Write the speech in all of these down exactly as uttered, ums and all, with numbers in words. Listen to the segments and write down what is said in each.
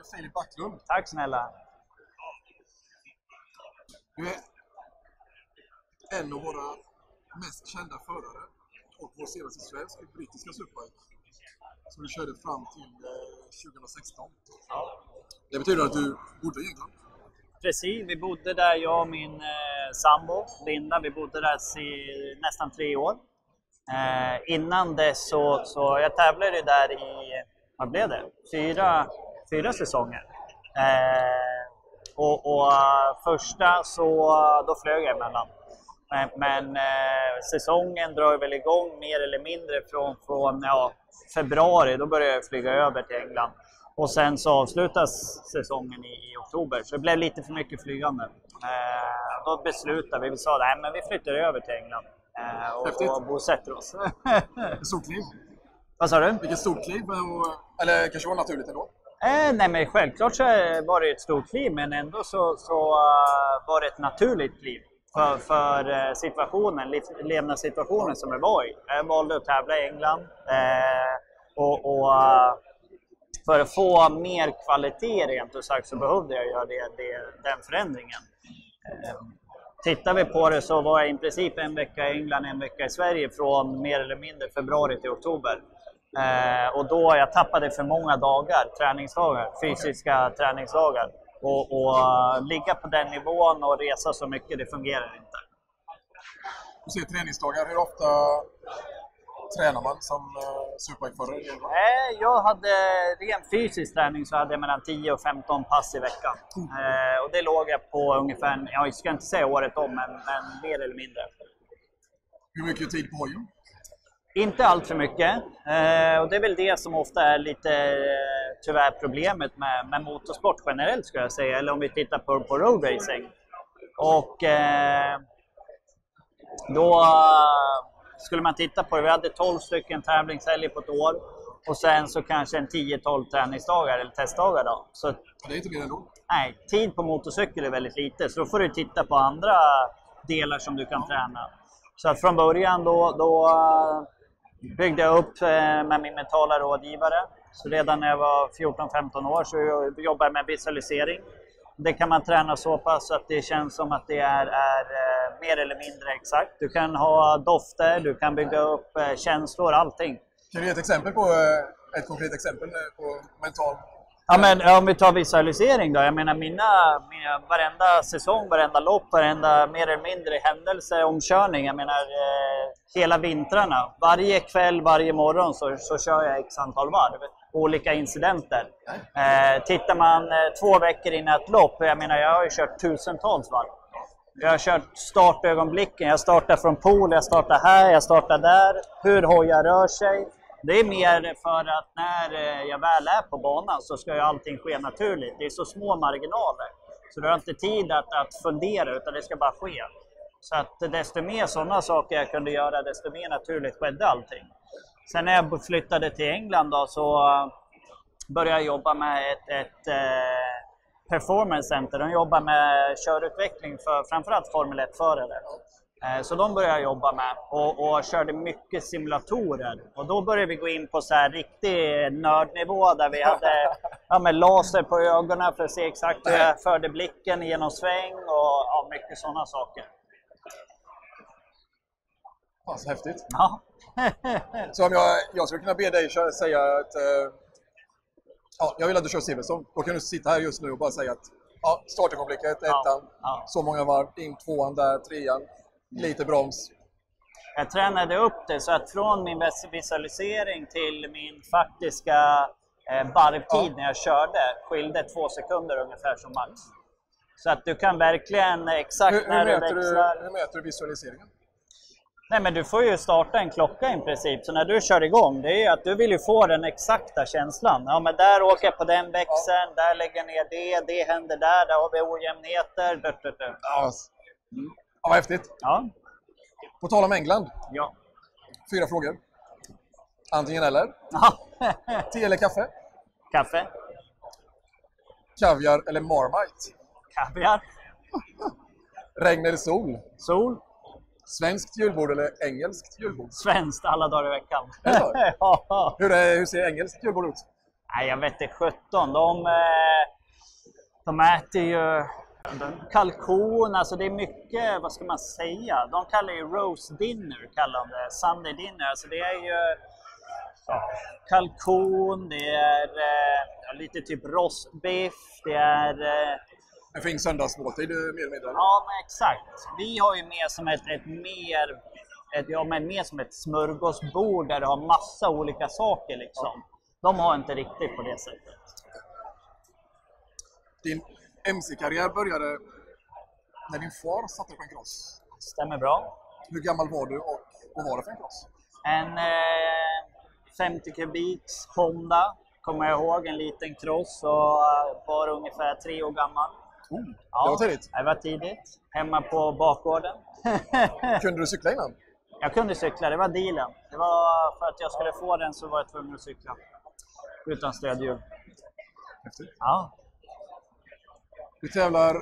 Filip Backlund. Tack snälla. Du är en av våra mest kända förare och vår senaste svensk brittiska superbike som du körde fram till eh, tjugohundrasexton. Ja. Det betyder att du bodde i England? Precis, vi bodde där, jag och min eh, sambo Linda, vi bodde där i nästan tre år. Eh, innan dess så, så jag tävlade där i, vad blev det? Fyra, fyra säsonger. Eh, och, och första så, då flög jag emellan. Men, men eh, säsongen drar väl igång mer eller mindre från, från ja, februari, då började jag flyga över till England. Och sen så avslutas säsongen i, i oktober, så det blev lite för mycket flygande. Eh, då beslutade vi, vi sa nej men vi flyttar över till England eh, och, och bosätter oss. Stort kliv. Vad sa du? Vilket stort kliv, och, eller kanske var naturligt ändå? Eh, nej men självklart så var det ett stort kliv, men ändå så, så uh, var det ett naturligt kliv. För, för situationen, levnadssituationen som jag var i. Jag valde att tävla i England eh, och, och för att få mer kvalitet rent och sagt så behövde jag göra det, det, den förändringen. Eh, tittar vi på det så var jag i princip en vecka i England, en vecka i Sverige från mer eller mindre februari till oktober. Eh, och då jag tappade för många dagar, träningsdagar, fysiska okay. träningsdagar. Och, och uh, ligga på den nivån och resa så mycket, det fungerar inte. Du ser träningsdagar, hur ofta tränar man som uh, superbikeförare? Nej, jag hade ren fysisk träning så hade jag mellan tio och femton pass i veckan. Mm. Eh, och det låg jag på ungefär, jag ska inte säga året om, men, men mer eller mindre. Hur mycket tid på hojen? Inte allt för mycket. Eh, och det är väl det som ofta är lite eh, tyvärr problemet med, med motorsport generellt skulle jag säga. Eller om vi tittar på, på road racing. Och eh, då skulle man titta på det. Vi hade tolv stycken tävlingshelger på ett år. Och sen så kanske en tio tolv träningsdagar eller testdagar då. Så, det är inte mer ändå. Nej, tid på motorcykel är väldigt lite. Så då får du titta på andra delar som du kan ja. träna. Så att från början då, då byggde jag upp med min mentala rådgivare. Så redan när jag var fjorton femton år så jobbade jag med visualisering. Det kan man träna så pass så att det känns som att det är, är mer eller mindre exakt. Du kan ha dofter, du kan bygga upp känslor, allting. Kan du ge ett exempel på ett konkret exempel på mental? Ja, men om vi tar visualisering då. Jag menar mina, mina varenda säsong, varenda lopp, varenda mer eller mindre händelse, omkörning. Jag menar eh, hela vintrarna. Varje kväll, varje morgon så, så kör jag x antal varv. Olika incidenter. Eh, tittar man eh, två veckor innan ett lopp. Jag menar jag har ju kört tusentals varv. Jag har kört startögonblicken. Jag startar från pool, jag startar här, jag startar där. Hur hojar rör sig. Det är mer för att när jag väl är på banan så ska ju allting ske naturligt. Det är så små marginaler. Så du har inte tid att, att fundera utan det ska bara ske. Så att desto mer sådana saker jag kunde göra desto mer naturligt skedde allting. Sen när jag flyttade till England då, så började jag jobba med ett, ett eh, performance center. De jobbar med körutveckling för framförallt Formel ett-förare. Så de började jag jobba med och, och körde mycket simulatorer. Och då började vi gå in på så här riktig nördnivå där vi hade ja, med laser på ögonen för att se exakt hur jag förde blicken genom sväng och ja, mycket sådana saker. Ja, så häftigt. Ja. Så om jag, jag skulle kunna be dig säga att eh, ja, jag vill att du kör Silverstone. Då kan du sitta här just nu och bara säga att ja, startögonblicket, ettan, ja, ja. Så många varv, in tvåan där, trean. Lite broms. Jag tränade upp det så att från min visualisering till min faktiska eh, varvtid ja. när jag körde skilde två sekunder ungefär som max. Så att du kan verkligen exakt hur, när hur du växlar... Du, hur mäter du visualiseringen? Nej men du får ju starta en klocka i princip. Så när du kör igång, det är att du vill ju få den exakta känslan. Ja men där åker jag på den växeln, ja. där lägger jag ner det, det händer där, där har vi ojämnheter. Dut, dut, dut. Ja. Mm. Ja, vad häftigt. Ja. På tal om England. Ja. Fyra frågor. Antingen eller. Ja. Te eller kaffe? Kaffe. Kaviar eller Marmite? Kaviar. Regn eller sol? Sol. Svenskt julbord eller engelskt julbord? Svenskt alla dagar i veckan. Ja. hur, är, hur ser engelskt julbord ut? Nej, jag vet inte, sjutton. De, eh, de äter ju kalkon, alltså det är mycket, vad ska man säga? De kallar ju roast dinner, kallar de det, Sunday dinner. Alltså det är ju ja, kalkon, det är eh, lite typ rostbiff, det är... Eh, en fin söndagsmåltid mer eller mindre? Ja, men exakt. Vi har ju mer som ett, ett mer... Ett, ja, men mer som ett smörgåsbord där det har massa olika saker liksom. De har inte riktigt på det sättet. Din M C-karriär började när din far satte på en cross. Stämmer bra. Hur gammal var du och vad var det för en cross? En eh, femtio kubiks Honda, kommer jag ihåg, en liten cross och var ungefär tre år gammal. Oh, ja, det var tidigt. Det var tidigt. Hemma på bakgården. Kunde du cykla innan? Jag kunde cykla, det var dealen. Det var för att jag skulle få den så var jag tvungen att cykla. Utan stödhjul. Häftigt. Ja. Du tävlar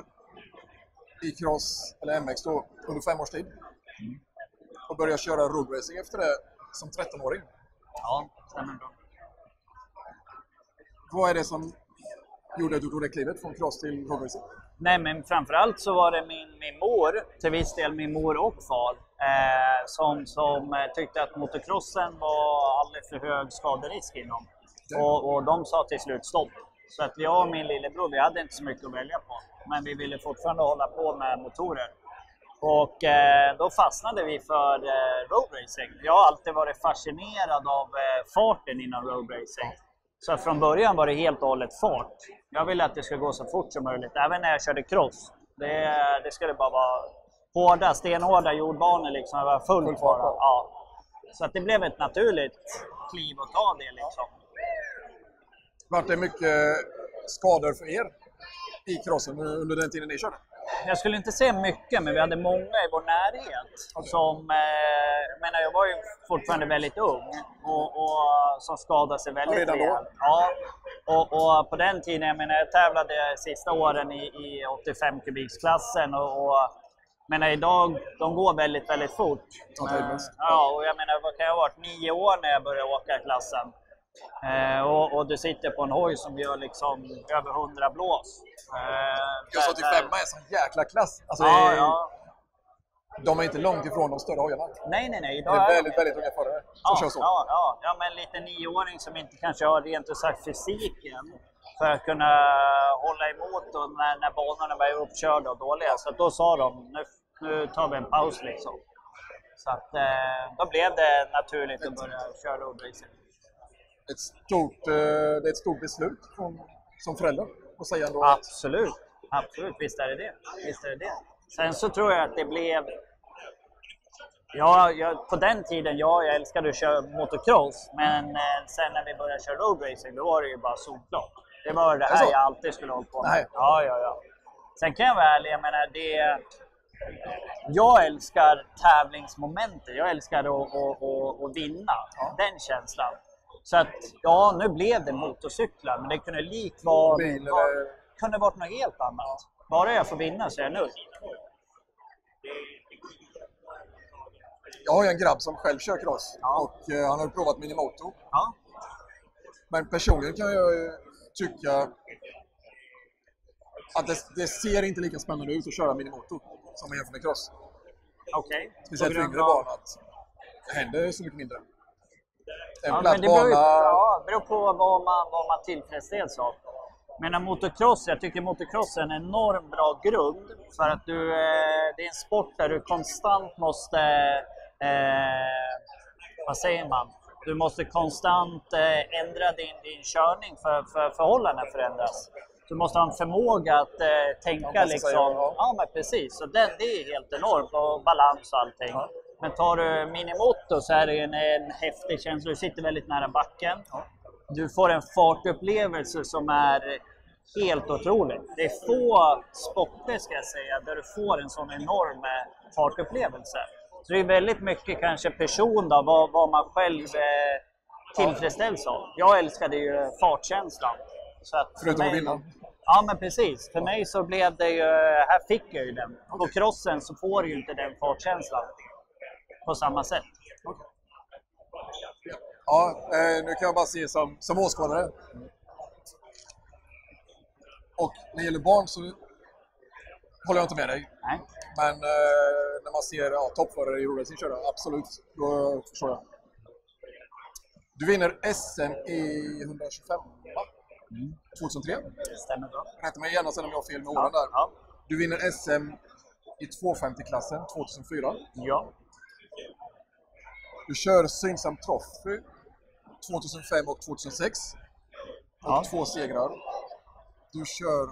i cross eller M X då under fem års tid. Mm. Och börjar köra roadracing efter det som tretton-åring. Ja, stämmer bra. Vad är det som gjorde att du tog det klivet från cross till roadracing? Nej, men framförallt så var det min, min mor, till viss del min mor och far, eh, som, som tyckte att motocrossen var alldeles för hög skaderisk inom. Och, och de sa till slut stopp. Så att jag och min lillebror, vi hade inte så mycket att välja på. Men vi ville fortfarande hålla på med motorer. Och eh, då fastnade vi för eh, roadracing. Jag har alltid varit fascinerad av eh, farten inom roadracing. Så från början var det helt och hållet fart. Jag ville att det skulle gå så fort som möjligt, även när jag körde cross. Det, det skulle bara vara hårda, stenhårda jordbanor liksom. Det var full fart. Ja. Så att det blev ett naturligt kliv att ta det liksom. Var det mycket skador för er i crossen under den tiden ni körde? Jag skulle inte säga mycket, men vi hade många i vår närhet. Okay. Som, eh, jag menar, jag var ju fortfarande väldigt ung och, och som skadade sig väldigt rejält. Ja, och, och på den tiden, jag menar, jag tävlade sista åren i, i åttiofem kubiksklassen och, och men idag, de går väldigt, väldigt fort. Okay. Ja, och jag menar, vad kan jag ha varit? Nio år när jag började åka i klassen. Eh, och, och du sitter på en hoj som gör liksom över hundra blås. Eh, Just åttiofem är en sån jäkla klass. Alltså, ja, är, ja. De är inte långt ifrån de större hojarna. Nej, nej, nej. Idag det är väldigt, är väldigt unga förare som ja, kör så. Ja, ja, ja, men en liten nioåring som inte kanske har rent ut sagt fysiken för att kunna hålla emot och när, när banorna var uppkörda och dåliga. Så då sa de, nu, nu tar vi en paus liksom. Så att, eh, då blev det naturligt att börja köra roadracing. Ett stort, eh, det är ett stort beslut från, som förälder att säga ändå. Absolut, absolut, visst är det det. Visst är det det. Sen så tror jag att det blev... Ja, jag, på den tiden, ja, jag älskade att köra motocross, men eh, sen när vi började köra roadracing, då var det ju bara solklart. Det var det här alltså, jag alltid skulle hålla på med. Nej. Ja, ja, ja. Sen kan jag vara ärlig, jag menar, det... Jag älskar tävlingsmomentet, jag älskar att, att, att, att vinna, ja. Den känslan. Så att, ja, nu blev det motorcyklar, men det kunde likt vara... Bil, var, eller... kunde varit något helt annat. Bara jag får vinna så är jag nöjd. Jag har ju en grabb som själv kör cross, ja. Och eh, han har provat minimoto. Ja. Men personligen kan jag ju tycka att det, det ser inte lika spännande ut att köra minimoto som jämfört med cross. Okej. Okay. Speciellt för yngre barn att det händer så mycket mindre. En ja, platt men det beror, bana... ja, beror på vad man, vad man tillfredsställs av. Men motocross, jag tycker motocross är en enormt bra grund för att du, eh, det är en sport där du konstant måste, eh, vad säger man? Du måste konstant eh, ändra din, din körning för, för förhållandena förändras. Du måste ha en förmåga att eh, tänka ja, liksom, ja. ja men precis, så det, det är helt enormt och balans och allting. Ja. Men tar du minimoto så är det en, en häftig känsla, du sitter väldigt nära backen. Ja. Du får en fartupplevelse som är helt otrolig. Det är få sporter ska jag säga där du får en sån enorm fartupplevelse. Så det är väldigt mycket kanske person då, vad, vad man själv eh, tillfredsställs av. Jag älskade ju fartkänslan. Så att förutom att vinna. Ja men precis, för mig så blev det ju, här fick jag ju den. På crossen så får du ju inte den fartkänslan på samma sätt. Okay. Ja, eh, nu kan jag bara se som, som åskådare Och när det gäller barn så håller jag inte med dig. Nej. Men eh, när man ser ja, toppförare i roadracing köra, absolut, då förstår jag. Du vinner S M i etthundratjugofem, va? Mm. tjugohundratre. Det stämmer bra. Rätta mig gärna sen om jag har fel med åren ja, där. Ja. Du vinner S M i tvåhundrafemtio-klassen tjugohundrafyra. Ja. Du kör Synsam Trophy tjugohundrafem och tjugohundrasex. Och Ja. två segrar. Du kör...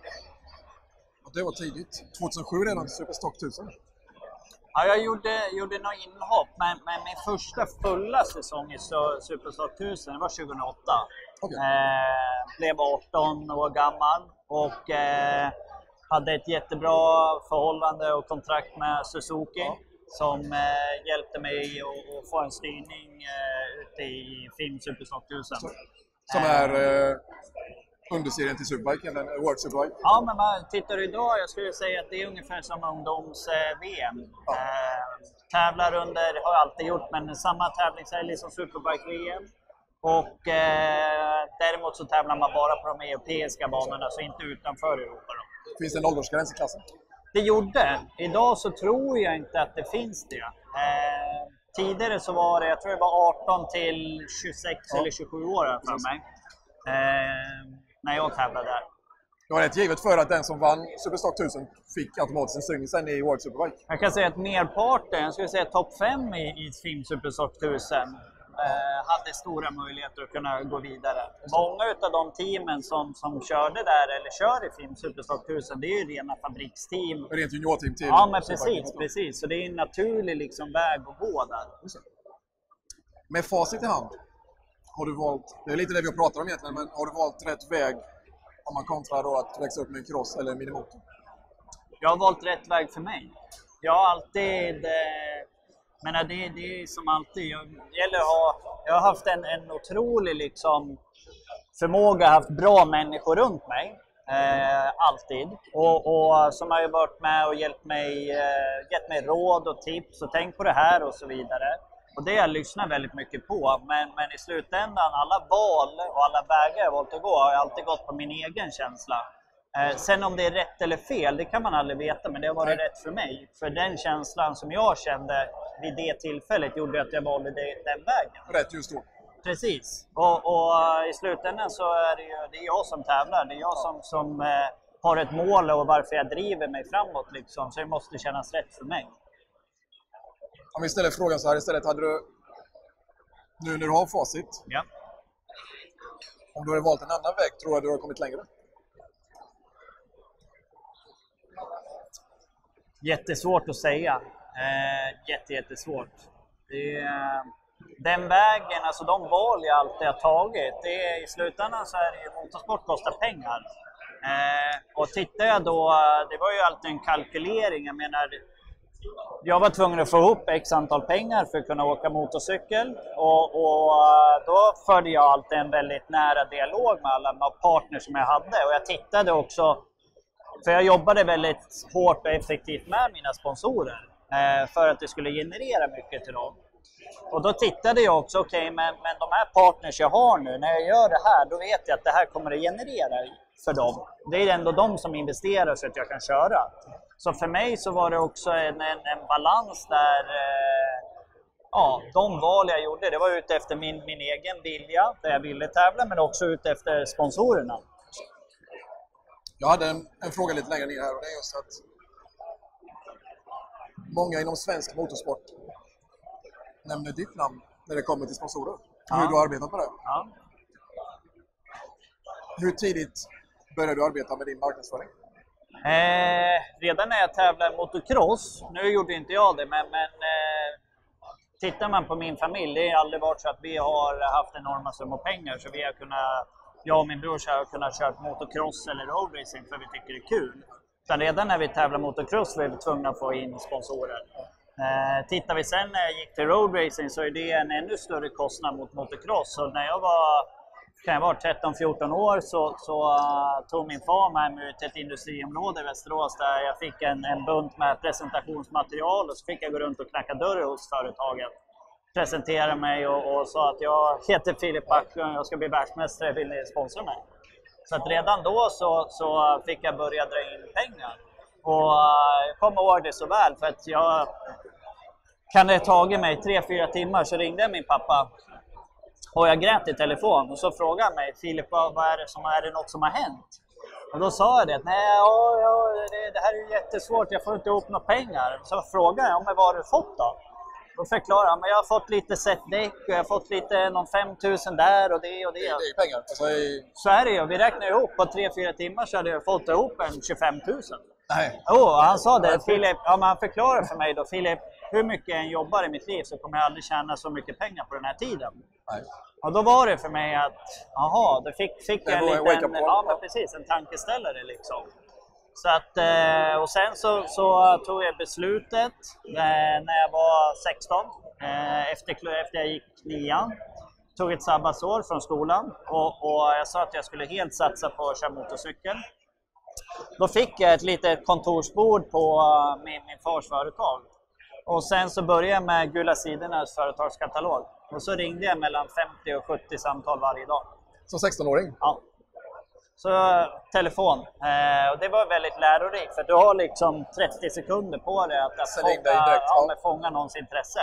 Det var tidigt. tjugohundrasju redan Superstock tusen. Ja, jag gjorde, gjorde några inhopp, men, men min första fulla säsong i Superstock tusen var tjugohundraåtta. Okay. Eh, blev arton år gammal och eh, hade ett jättebra förhållande och kontrakt med Suzuki. Ja. Som eh, hjälpte mig att få en styrning eh, ute i Film Superstock tusen. Som är eh, underserien till Superbike, eller World Superbike? Ja, men man tittar idag, jag skulle säga att det är ungefär som ungdoms-V M. Ja. Eh, tävlar under, har jag alltid gjort, men samma tävlingshelg som Superbike-V M. Och eh, däremot så tävlar man bara på de europeiska banorna, så inte utanför Europa. Då. Finns det en åldersgräns i klassen? Det gjorde. Idag så tror jag inte att det finns det. Eh, tidigare så var det, jag tror det var arton till tjugosex ja. Eller tjugosju år för mig. Eh, när jag tävlade där. Det var rätt givet för att den som vann Superstock tusen fick automatiskt en styrning sen i World Superbike. Jag kan säga att merparten, jag skulle säga topp fem i, i Film Superstock tusen eh, hade stora möjligheter att kunna gå vidare. Många av de teamen som, som körde där eller kör i Film Superstock tusen, det är ju rena fabriksteam. Rent juniorteam till. Ja, men precis, precis. Så det är en naturlig liksom väg att gå där. Med facit i hand, har du valt, det är lite det vi pratar om egentligen, men har du valt rätt väg om man kontrar då att växa upp med en cross eller en minimotor? Jag har valt rätt väg för mig. Jag har alltid, eh, men det, det är som alltid, jag, gäller att ha, jag har haft en, en otrolig liksom, förmåga, haft bra människor runt mig. Eh, alltid. Och, och som har ju varit med och hjälpt mig, eh, gett mig råd och tips och tänk på det här och så vidare. Och det jag lyssnar väldigt mycket på, men, men i slutändan, alla val och alla vägar jag valt att gå har jag alltid gått på min egen känsla. Eh, sen om det är rätt eller fel, det kan man aldrig veta, men det har varit rätt för mig. För den känslan som jag kände vid det tillfället gjorde att jag valde det, den vägen. Rätt just då. Precis. Och, och i slutändan så är det ju det är jag som tävlar, det är jag som, som eh, har ett mål och varför jag driver mig framåt liksom, så det måste kännas rätt för mig. Om vi ställer frågan så här istället, hade du, nu när du har facit, ja. Om du hade valt en annan väg, tror jag du har kommit längre? Jättesvårt att säga. Eh, jätte, jättesvårt. Det är, den vägen, alltså de val jag alltid har tagit, det är, i slutändan så är det ju, motorsport kostar pengar. Eh, och tittar jag då, det var ju alltid en kalkylering, jag menar, jag var tvungen att få ihop x antal pengar för att kunna åka motorcykel och, och då förde jag alltid en väldigt nära dialog med alla partners som jag hade och jag tittade också, för jag jobbade väldigt hårt och effektivt med mina sponsorer eh, för att det skulle generera mycket till dem. Och då tittade jag också, okej, okay, men, men de här partners jag har nu, när jag gör det här, då vet jag att det här kommer att generera för dem. Det är ändå de som investerar så att jag kan köra. Så för mig så var det också en, en, en balans där, eh, ja, de val jag gjorde, det var ute efter min, min egen vilja, där jag ville tävla, men också ute efter sponsorerna. Jag hade en, en fråga lite längre ner här och det är just att många inom svensk motorsport nämner ditt namn när det kommer till sponsorer. Ja. Hur du har arbetat med det. Ja. Hur tidigt började du arbeta med din marknadsföring? Eh, redan när jag tävlade motocross, nu gjorde inte jag det, men, men eh, tittar man på min familj, det har aldrig varit så att vi har haft enorma summor pengar så vi har kunnat, jag och min bror har kunnat köra motocross eller roadracing för vi tycker det är kul. Så redan när vi tävlar motocross var vi tvungna att få in sponsorer. Eh, tittar vi sen när jag gick till roadracing så är det en ännu större kostnad mot motocross. Så när jag var, kan jag vara tretton fjorton år så, så uh, tog min far med mig ut ett industriområde i Västerås där jag fick en, en bunt med presentationsmaterial och så fick jag gå runt och knacka dörr hos företaget. Presentera mig och, och sa att jag heter Filip Backlund och jag ska bli världsmästare, vill ni sponsra mig? Så att redan då så, så fick jag börja dra in pengar. Och uh, jag kommer ihåg det så väl för att jag kan det ha tagit mig tre, fyra timmar så ringde min pappa och jag grät i telefon och så frågade han mig, Filip, vad, vad är det som är det något som har hänt? Och då sa jag det, nej ja, ja, det, det här är jättesvårt, jag får inte ihop några pengar. Så frågade jag, men vad har du fått då? Då förklarade han, men jag har fått lite setdäck och jag har fått lite, någon fem tusen där och det och det. Det, det är pengar. Alltså, i... Så är det ju, vi räknar ihop på tre, fyra timmar så hade jag fått ihop en tjugofem tusen. Nej. Jo, oh, han sa det, Filip, ja, men han förklarade för mig då, Filip, hur mycket jag än jobbar i mitt liv så kommer jag aldrig tjäna så mycket pengar på den här tiden. Nej. Och då var det för mig att, jaha, då fick, fick jag en liten, ja men precis, en tankeställare liksom. Så att, och sen så, så tog jag beslutet när jag var sexton, efter, efter jag gick nian. Tog ett sabbatsår från skolan och, och jag sa att jag skulle helt satsa på att köra motorcykel. Då fick jag ett litet kontorsbord på min, min fars företag. Och sen så började jag med Gula Sidornas företagskatalog. Och så ringde jag mellan femtio och sjuttio samtal varje dag. Som sexton-åring? Ja. Så telefon. Eh, och det var väldigt lärorikt för du har liksom trettio sekunder på dig att, att fånga, ja, med fånga någons intresse.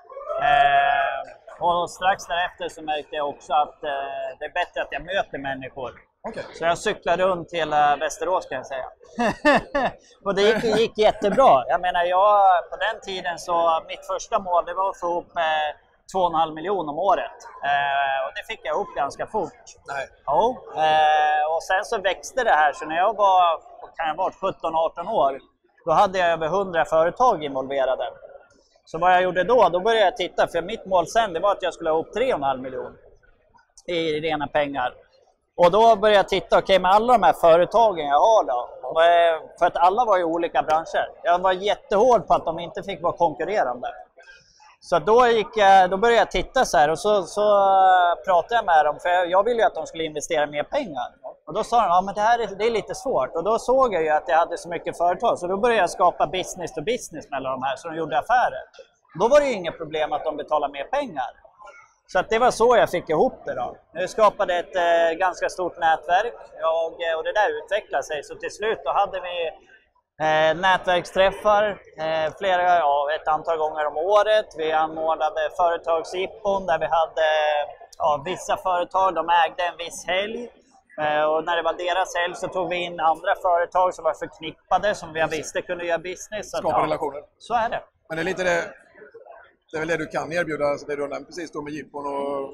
Eh, och strax därefter så märkte jag också att eh, det är bättre att jag möter människor. Okay. Så jag cyklade runt hela Västerås kan jag säga. Och det gick, gick jättebra. Jag menar, jag, på den tiden så mitt första mål det var att få ihop eh, två och en halv miljon om året. Eh, och det fick jag upp ganska fort. Nej. Ja, eh, och sen så växte det här. Så när jag var, kan jag vara sjutton arton år, då hade jag över hundra företag involverade. Så vad jag gjorde då, då började jag titta. För mitt mål sen det var att jag skulle ha upp tre och en halv miljon i rena pengar. Och då började jag titta, okej okay, med alla de här företagen jag har då. För att alla var i olika branscher. Jag var jättehård på att de inte fick vara konkurrerande. Så då, gick jag, då började jag titta så här och så, så pratade jag med dem. För jag, jag ville ju att de skulle investera mer pengar. Och då sa de, ja men det här är, det är lite svårt. Och då såg jag ju att jag hade så mycket företag. Så då började jag skapa business to business mellan de här så de gjorde affärer. Då var det ju inget problem att de betalade mer pengar. Så att det var så jag fick ihop det då. Jag skapade ett eh, ganska stort nätverk jag, och det där utvecklade sig. Så till slut då hade vi eh, nätverksträffar eh, flera, ja, ett antal gånger om året. Vi anordnade företagsjippon där vi hade ja, vissa företag, de ägde en viss helg. Eh, och när det var deras helg så tog vi in andra företag som var förknippade som vi visste kunde göra business. Så skapa att, ja, relationer. Så är det. Men det är lite det... Det är väl det du kan erbjuda, alltså det du nämnde precis då med jippon och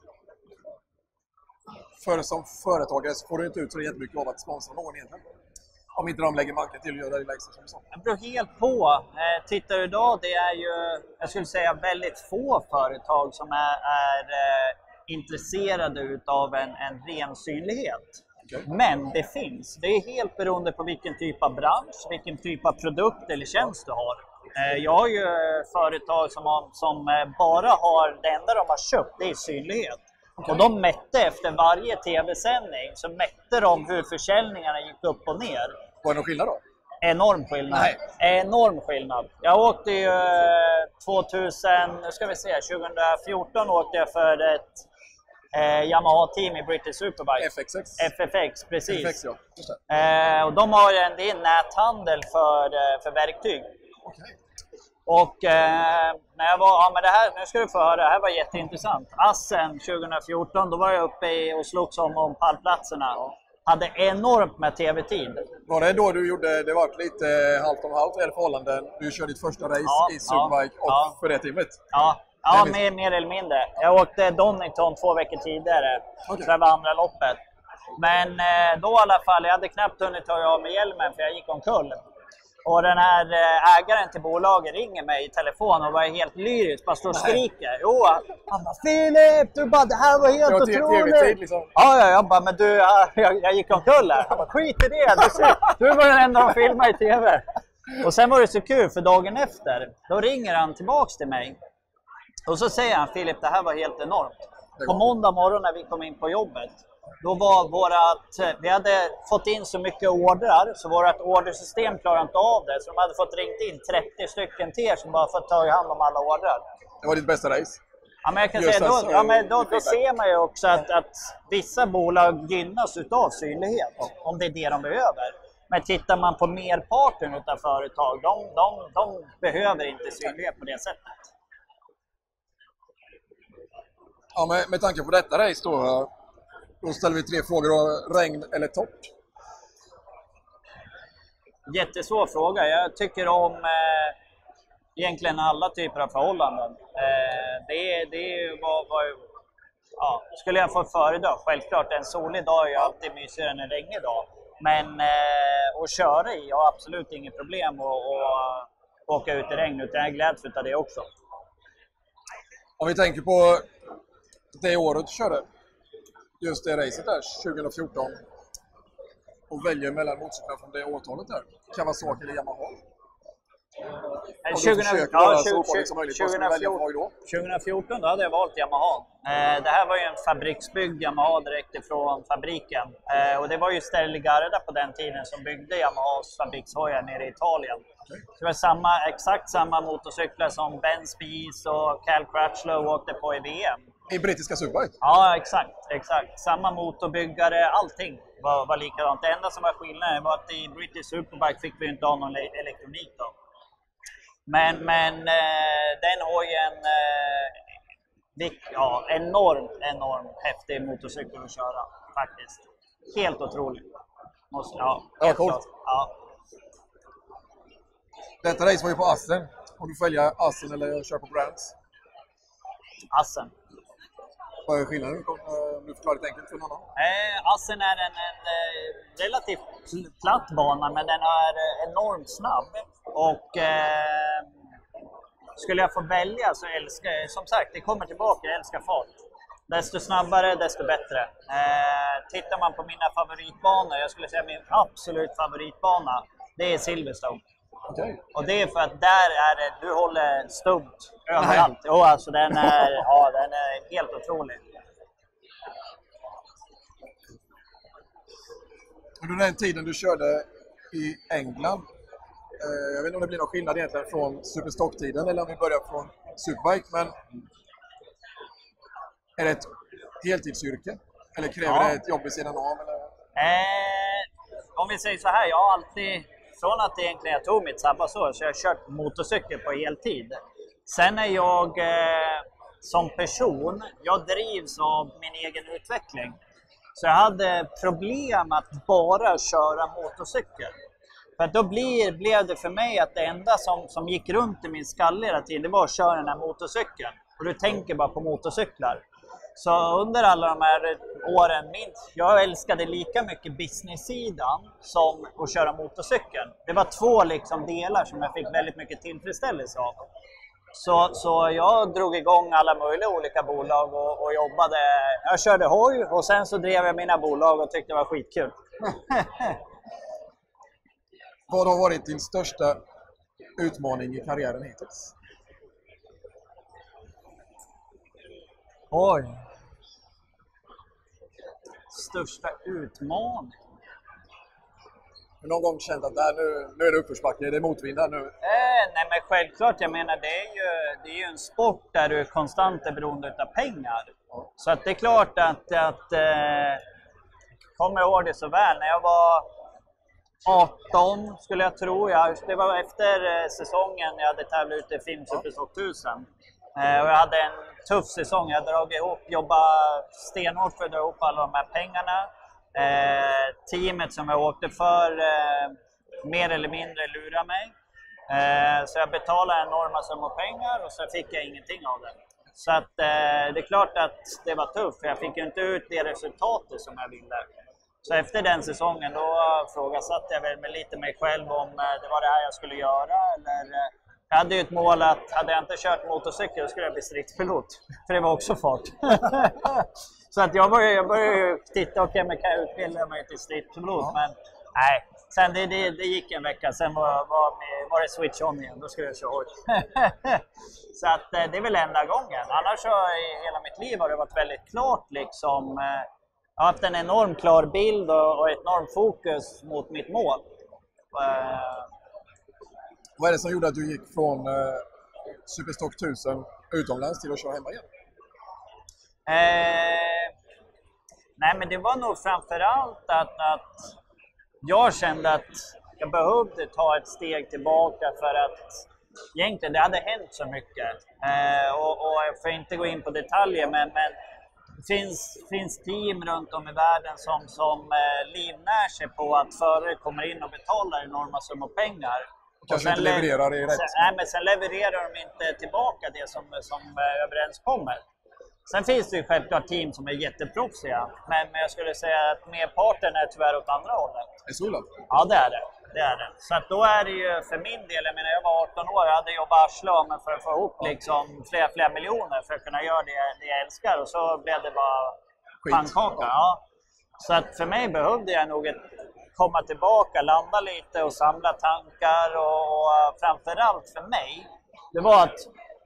för som företagare så får du inte ut så jättemycket av att sponsra någon egentligen. Om inte de lägger manken till att göra det lilla extra som du sa. Det beror helt på. Eh, tittar du idag, det är ju, jag skulle säga väldigt få företag som är, är eh, intresserade utav en, en ren synlighet. Okay. Men det finns. Det är helt beroende på vilken typ av bransch, vilken typ av produkt eller tjänst du har. Jag har ju företag som, har, som bara har, det enda de har köpt, det är synlighet. Okay. Och de mätte efter varje tv-sändning, så mätte de hur försäljningarna gick upp och ner. Var det någon skillnad då? Enorm skillnad. Nej. Enorm skillnad. Jag åkte ju tvåtusen, nu ska vi se, tjugohundrafjorton åkte jag för ett eh, Yamaha-team i British Superbike. F X X. F F X, precis. F F X, ja. Just det. Eh, och de har en, det är en näthandel för, för verktyg. Okay. Och eh, när jag var, ja men det här, nu ska du få höra, det här var jätteintressant. Assen tjugohundrafjorton, då var jag uppe i, och slogs om, om pallplatserna. Ja. Hade enormt med tv-tid. Var det då du gjorde, det var lite halvt om halvt i förhållanden, du körde ditt första race ja, i Superbike ja, och ja. för det teamet? Ja, ja mer, mer eller mindre. Jag åkte Donington två veckor tidigare, okay. Så det var andra loppet. Men eh, då i alla fall, jag hade knappt hunnit ta av med hjälmen för jag gick omkull. Och den här ägaren till bolaget ringer mig i telefon och var helt lyrisk, bara står och skriker. Jo, han bara, Filip, du bara, det här var helt otroligt. Liksom. Ja, ja, jag bara, men du, jag, jag gick omkull här. Han bara, skit i det, du, ser, du var den enda som filmade i tv. Och sen var det så kul, för dagen efter, då ringer han tillbaks till mig. Och så säger han, Filip, det här var helt enormt. På måndag morgon när vi kom in på jobbet, då var vårat, vi hade fått in så mycket ordrar så vårt ordersystem klarade inte av det. Så de hade fått ringt in trettio stycken till er som bara fått ta hand om alla ordrar. Det var ditt bästa race? Ja, men jag kan säga, då, ja, men då, då ser man ju också att, att vissa bolag gynnas utav synlighet, om det är det de behöver. Men tittar man på merparten utav företag, de, de, de behöver inte synlighet på det sättet. Ja, med, med tanke på detta race då, då ställer vi tre frågor då, regn eller torrt? Jättesvår fråga. Jag tycker om eh, egentligen alla typer av förhållanden. Eh, det, det är vad, vad, ja, skulle jag få föredra, självklart en solig dag är ju alltid mysigare än en regnig dag. Men eh, att köra i, jag har absolut inget problem att, att åka ut i regn, utan jag gläds utav det också. Om vi tänker på det året du körde, just det racet där, tjugo fjorton, och väljer mellan motorcyklar från det årtalet där, Kawasaki eller Yamaha? tjugo fjorton då hade jag valt Yamaha. Eh, det här var ju en fabriksbyggd Yamaha direkt ifrån fabriken. Eh, och det var ju Sterling Garda på den tiden som byggde Yamahas fabrikshojar nere i Italien. Det var samma, exakt samma motorcyklar som Ben Spies och Cal Crutchlow åkte på i V M. I brittiska Superbike? Ja, exakt, exakt. Samma motorbyggare, allting var, var likadant. Det enda som var skillnaden var att i British Superbike fick vi inte ha någon elektronik då. Men, men eh, den hojen, eh, ja, enormt, enormt häftig motorcykel att köra faktiskt. Helt otroligt. Måste, ja, ja, coolt. Ja. Detta race var ju på Assen. Om du följer Assen eller kör på Brands? Assen. Vad är skillnaden? Om du förklarar det enkelt för någon annan. Eh, Assen är en, en eh, relativt platt bana, men den är eh, enormt snabb. Och eh, skulle jag få välja så älskar jag, som sagt, det kommer tillbaka, jag älskar fart. Desto snabbare, desto bättre. Eh, tittar man på mina favoritbanor, jag skulle säga min absolut favoritbana, det är Silverstone. Okay. Och det är för att där är det, du håller stumt överallt. Jo, alltså den är, ja, den är helt otrolig. Under den tiden du körde i England, eh, jag vet inte om det blir någon skillnad egentligen från Superstock-tiden eller om vi börjar från Superbike, men är det ett heltidsyrke? Eller kräver ja. det ett jobb i sidan av? Eller? Eh, om vi säger så här, jag har alltid, från att egentligen jag tog mitt sabbatsår, så jag har kört motorcykel på heltid. Sen är jag eh, som person, jag drivs av min egen utveckling. Så jag hade problem att bara köra motorcykel. För att då blir, blev det för mig att det enda som, som gick runt i min skalle hela tiden, det var att köra den här motorcykeln. Och du tänker bara på motorcyklar. Så under alla de här åren, minst, jag älskade lika mycket business-sidan som att köra motorcykeln. Det var två liksom delar som jag fick väldigt mycket tillfredsställelse av. Så, så jag drog igång alla möjliga olika bolag och, och jobbade. Jag körde hoj och sen så drev jag mina bolag och tyckte det var skitkul. Vad har varit din största utmaning i karriären hittills? Oj. Största utmaning. Någon gång känt att där, nu, nu är det uppförsbacke, det är motvind här nu? Eh, nej men självklart, jag menar det är ju, det är ju en sport där du konstant är beroende av pengar. Ja. Så att det är klart att, att eh, kommer jag ihåg det så väl, när jag var arton skulle jag tro, jag, det var efter eh, säsongen jag hade tävlat ut i Film Superstock tusen. Eh, och jag hade en tuff säsong, jag dragit ihop, jobbat stenhårt för att dra ihop alla de här pengarna. Eh, teamet som jag åkte för eh, mer eller mindre lurade mig. Eh, så jag betalade enorma summor pengar och så fick jag ingenting av det. Så att, eh, det är klart att det var tufft, för jag fick ju inte ut det resultatet som jag ville. Så efter den säsongen då frågasatte jag väl med lite mig själv om eh, det var det här jag skulle göra. Eller, eh, jag hade ju ett mål att hade jag inte kört motorcykel så skulle jag bli striktpilot. För det var också fart. Så att jag började, jag började titta, okej, okay, men kan jag utbilda mig till striktpilot? Ja. Men nej, sen det, det, det gick en vecka, sen var, var, var det switch on igen, då skulle jag köra hoj. Så att det är väl enda gången. Annars har i hela mitt liv har det varit väldigt klart liksom. Jag har haft en enormt klar bild och, och ett enormt fokus mot mitt mål. Vad är det som gjorde att du gick från uh, Superstock tusen utomlands till att köra hemma igen? Eh, nej, men det var nog framförallt att, att jag kände att jag behövde ta ett steg tillbaka för att egentligen det hade hänt så mycket. Eh, och, och jag får inte gå in på detaljer, men, men det finns, finns team runt om i världen som, som eh, livnär sig på att förare kommer in och betalar enorma summor pengar. Kanske inte levererar i rätt. Sen, nej, men sen levererar de inte tillbaka det som, som eh, överenskommer. Sen finns det ju självklart team som är jätteproffsiga, men, men jag skulle säga att merparten är tyvärr åt andra hållet. Är så illa? Ja, det är det. det är det. Så att då är det ju för min del, jag menar jag var arton år, jag hade jobbat arslet för att få ihop liksom flera, flera miljoner för att kunna göra det, det jag älskar, och så blev det bara Skit. pannkaka. Ja. Så att för mig behövde jag nog ett, komma tillbaka, landa lite och samla tankar, och, och framförallt för mig, det var att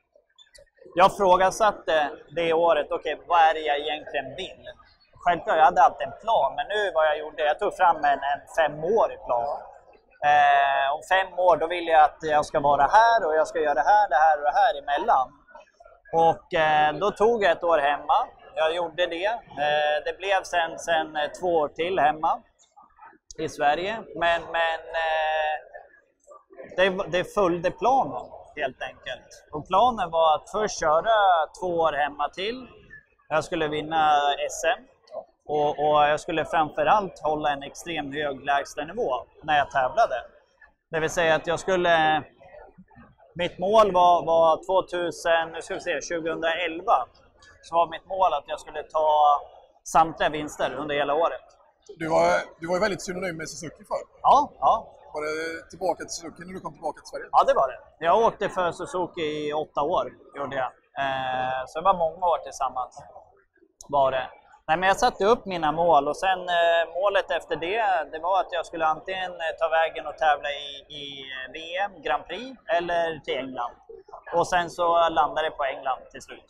jag frågasatte det året, okej, okay, vad är det jag egentligen vill? Självklart, jag hade alltid en plan, men nu vad jag gjorde, jag tog fram en, en femårig plan. Eh, om fem år, då vill jag att jag ska vara här, och jag ska göra det här, det här och det här emellan. Och eh, då tog jag ett år hemma, jag gjorde det. Eh, det blev sen, sen två år till hemma i Sverige, men, men eh, det, det följde planen. Helt enkelt. Och planen var att först köra två år hemma till. Jag skulle vinna S M. Och, och jag skulle framförallt hålla en extremt hög lägstanivå när jag tävlade. Det vill säga att jag skulle... Mitt mål var, var tvåtusen, nu ska vi se, tjugohundraelva. Så var mitt mål att jag skulle ta samtliga vinster under hela året. Du var, du var ju väldigt synonym med Suzuki förr. Ja, ja. Var det tillbaka till Suzuki när du kom tillbaka till Sverige? Ja, det var det. Jag åkte för Suzuki i åtta år, gjorde jag. Eh, så det var många år tillsammans. Var det. Nej, men jag satte upp mina mål, och sen eh, målet efter det, det var att jag skulle antingen ta vägen och tävla i, i V M, Grand Prix, eller till England. Och sen så landade det på England till slut.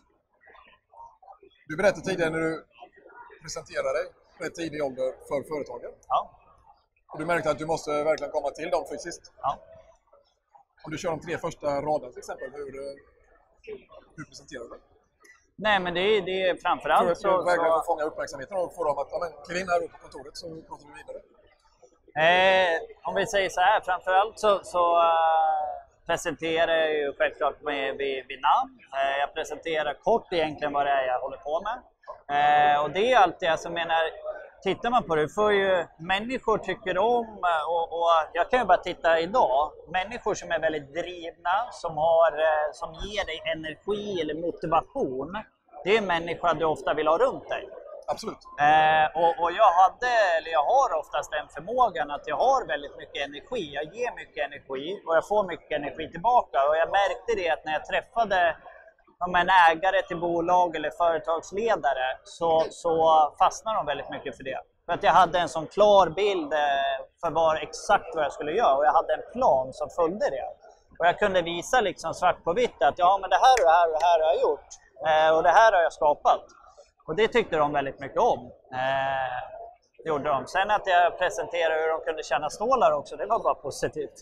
Du berättade tidigare när du presenterade dig på ett tidig ålder för företagen. Ja. Och du märkte att du måste verkligen komma till dem fysiskt. Ja. Om du kör de tre första raderna till exempel, hur, hur presenterar du? Nej, men det är, det är framförallt för, så... För att verkligen så... fånga uppmärksamheten och få dem att, ja men, kliv in här upp på kontoret så pratar vi vidare. Eh, om vi säger så här, framförallt så, så uh, presenterar jag ju självklart med, vid, vid namn. Eh, jag presenterar kort egentligen vad det är jag håller på med. Eh, och det är alltid, alltså menar, tittar man på det, för ju människor tycker om, och, och jag kan ju bara titta idag, människor som är väldigt drivna, som, har, som ger dig energi eller motivation, det är människor du ofta vill ha runt dig. Absolut. Eh, och, och jag hade, eller jag har oftast den förmågan att jag har väldigt mycket energi, jag ger mycket energi och jag får mycket energi tillbaka, och jag märkte det att när jag träffade om en ägare till bolag eller företagsledare, så, så fastnar de väldigt mycket för det. För att jag hade en sån klar bild för var exakt vad jag skulle göra, och jag hade en plan som följde det. Och jag kunde visa liksom svart på vitt att ja, men det här och det här och det här har jag gjort, eh, och det här har jag skapat. Och det tyckte de väldigt mycket om. Eh, gjorde de. Sen att jag presenterade hur de kunde tjäna stålar också, det var bara positivt.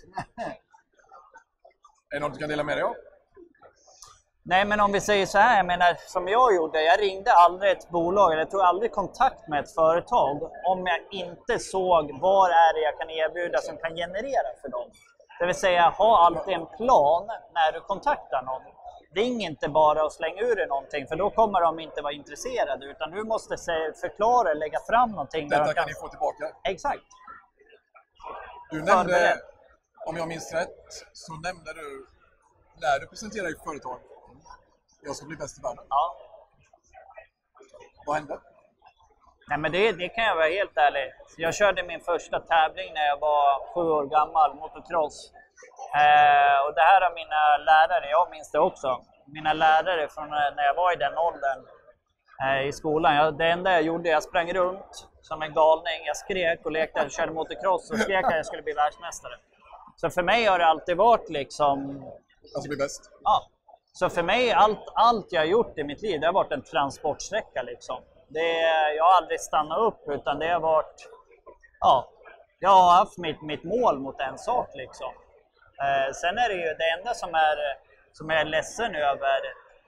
Är det något du kan dela med dig av? Nej, men om vi säger så här, jag menar, som jag gjorde, jag ringde aldrig ett bolag, eller jag tog aldrig kontakt med ett företag om jag inte såg vad är det jag kan erbjuda som kan generera för dem. Det vill säga, ha alltid en plan när du kontaktar någon. Ring inte bara och släng ur dig någonting, för då kommer de inte vara intresserade, utan du måste förklara, lägga fram någonting. Detta där kan kan ni få tillbaka. Exakt. Du nämnde, om jag minns rätt, så nämnde du när du presenterade ditt företag, jag ska bli bäst i världen. Ja. Vad hände? Nej, men det, det kan jag vara helt ärlig. Jag körde min första tävling när jag var sju år gammal, motocross. Eh, och det här har mina lärare, jag minns det också. Mina lärare från när jag var i den åldern eh, i skolan. Jag, det enda jag gjorde, jag sprang runt som en galning. Jag skrek och lekte, jag körde motocross och skrek att jag skulle bli världsmästare. Så för mig har det alltid varit liksom... Alltså bli bäst? Ja. Så för mig, allt, allt jag har gjort i mitt liv, det har varit en transportsträcka liksom. Det, jag har aldrig stannat upp, utan det har varit... Ja, jag har haft mitt, mitt mål mot en sak liksom. Eh, sen är det ju det enda som är, som jag är ledsen över,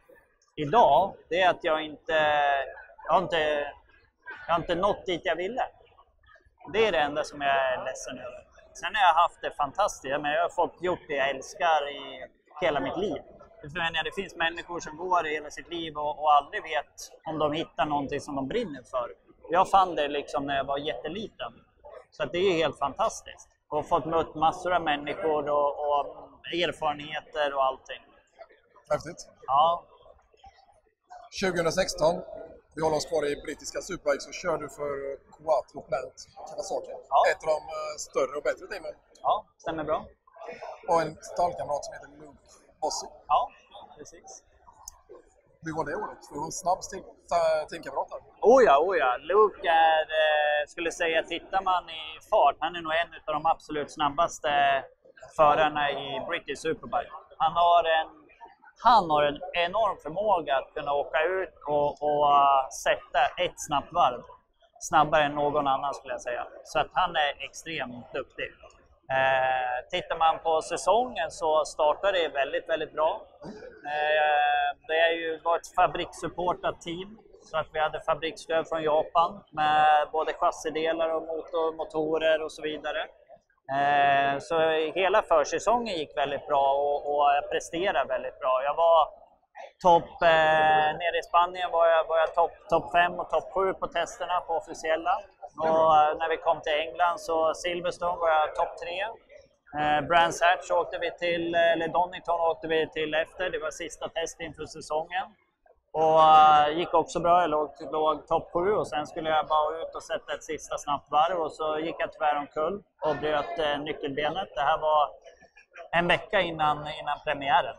idag, det är att jag inte, jag har inte, jag har inte nått dit jag ville. Det är det enda som jag är ledsen över. Sen har jag haft det fantastiskt, men jag har fått gjort det jag älskar i hela mitt liv. Det finns människor som går i hela sitt liv och, och aldrig vet om de hittar någonting som de brinner för. Jag fann det liksom när jag var jätteliten. Så att det är helt fantastiskt. Och fått mött massor av människor och, och erfarenheter och allting. Häftigt. Ja. tjugohundrasexton, vi håller oss kvar i brittiska Superbike, så kör du för Quattro Plant Kawasaki. Ja. Ett av de större och bättre teamen. Ja, stämmer bra. Och en stallkamrat som heter Luke Bossi. Ja, precis. Hur var det året? För du var en snabb teamkamrat där. Oh ja, oh ja. Luke är, eh, skulle säga, tittar man i fart, han är nog en av de absolut snabbaste förarna i British Superbike. Han har en, han har en enorm förmåga att kunna åka ut och, och uh, sätta ett snabbt varv. Snabbare än någon annan skulle jag säga. Så att han är extremt duktig. Eh, tittar man på säsongen så startar det väldigt, väldigt bra. Eh, det är ju var ett fabrikssupportat team. Så att vi hade fabriksstöd från Japan med både chassidelar och motor, motorer och så vidare. Eh, så hela försäsongen gick väldigt bra och, och jag presterade väldigt bra. Jag var topp, eh, nere i Spanien var jag, var jag topp top fem och topp sju på testerna på officiella. Och eh, när vi kom till England så Silverstone var jag topp tre. Eh, Brands Hatch åkte vi till, eller Donington åkte vi till efter. Det var sista test inför säsongen. Och uh, gick också bra, jag låg, låg topp sju och sen skulle jag bara ut och sätta ett sista snabbt varv och så gick jag tyvärr omkull och bröt uh, nyckelbenet. Det här var en vecka innan, innan premiären.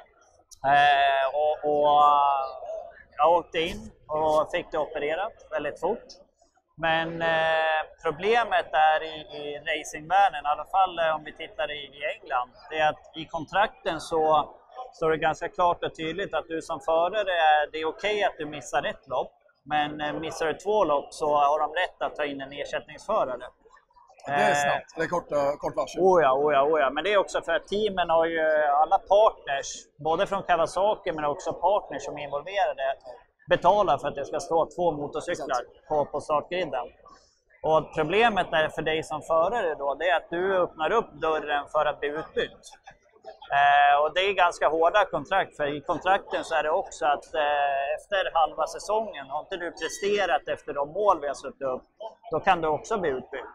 Uh, och, och uh, jag åkte in och fick det opererat väldigt fort. Men uh, problemet är i, i racingvärlden, i alla fall uh, om vi tittar i, i England, det är att i kontrakten så Så är det ganska klart och tydligt att du som förare, är, det är okej att du missar ett lopp, men missar du två lopp så har de rätt att ta in en ersättningsförare. Det är snabbt, det är kort, kort varsel. Oh ja, oh ja, oh ja. Men det är också för att teamen har ju alla partners, både från Kawasaki men också partners som är involverade, betalar för att det ska stå två motorcyklar på, på startgriden. Och problemet är för dig som förare då, det är att du öppnar upp dörren för att bli utbytt. Eh, och det är ganska hårda kontrakt, för i kontrakten så är det också att eh, efter halva säsongen, har inte du presterat efter de mål vi har satt upp, då kan du också bli utbytt.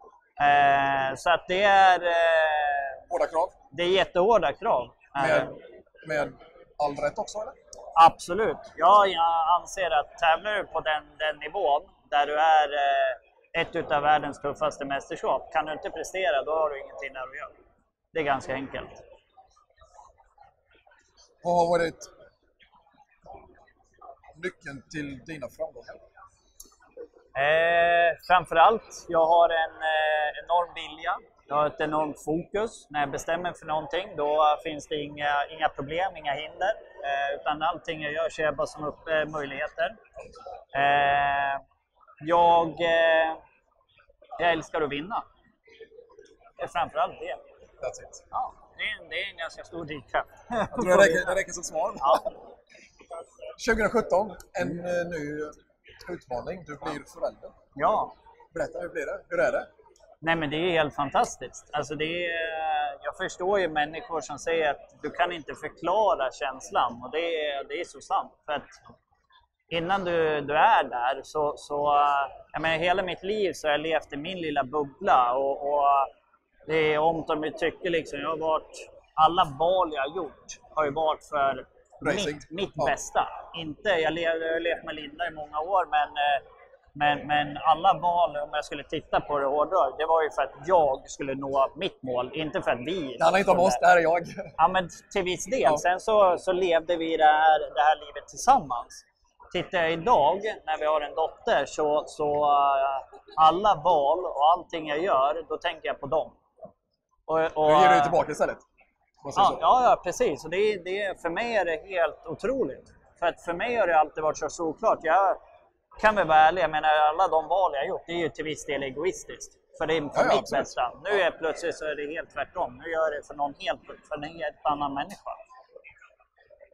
Eh, så att det är... Eh, hårda krav? Det är jättehårda krav. Med, med all rätt också, eller? Absolut. Ja, jag anser att tävlar du på den, den nivån, där du är eh, ett utav världens tuffaste mästerskap, kan du inte prestera, då har du ingenting där att göra. Det är ganska enkelt. Vad har varit nyckeln till dina framgångar? Eh, framförallt, jag har en eh, enorm vilja. Jag har ett enormt fokus. När jag bestämmer för någonting, då finns det inga, inga problem, inga hinder. Eh, utan allting jag gör ser jag bara som upp eh, möjligheter. Eh, jag, eh, jag älskar att vinna. Det är framförallt det. That's it. Ja. Det är, en, det är en ganska stor drivkraft. Jag tror det räcker, det räcker som svar. Ja. tjugohundrasjutton, en uh, ny utmaning. Du blir förälder. Ja. Berätta, hur blir det? Hur är det? Nej, men det är helt fantastiskt. Alltså det är, jag förstår ju människor som säger att du kan inte förklara känslan. Och det är, det är så sant. För att innan du, du är där så... så jag menar, hela mitt liv så har jag levt i min lilla bubbla. Och... och det är om de tycker liksom, jag har varit, alla val jag har gjort har ju varit för mitt, mitt ja. bästa. Inte, jag har levt med Linda i många år, men, men, men alla val, om jag skulle titta på det hårdare, det var ju för att jag skulle nå mitt mål, inte för att vi... Det handlar inte om oss, det här är jag. Ja, men till viss del. Ja. Sen så, så levde vi det här, det här livet tillsammans. Tittar jag idag, när vi har en dotter, så, så uh, alla val och allting jag gör, då tänker jag på dem. Och, och, nu ger du tillbaka istället. Ja, ja, ja, precis. Och det, det, för mig är det helt otroligt. För att för mig har det alltid varit så såklart. Jag kan väl vara ärlig, jag menar alla de val jag har gjort, det är ju till viss del egoistiskt. För det är för ja, ja, mitt bästa. Nu är plötsligt så är det helt tvärtom. Nu gör jag det för någon helt, för en helt annan människa.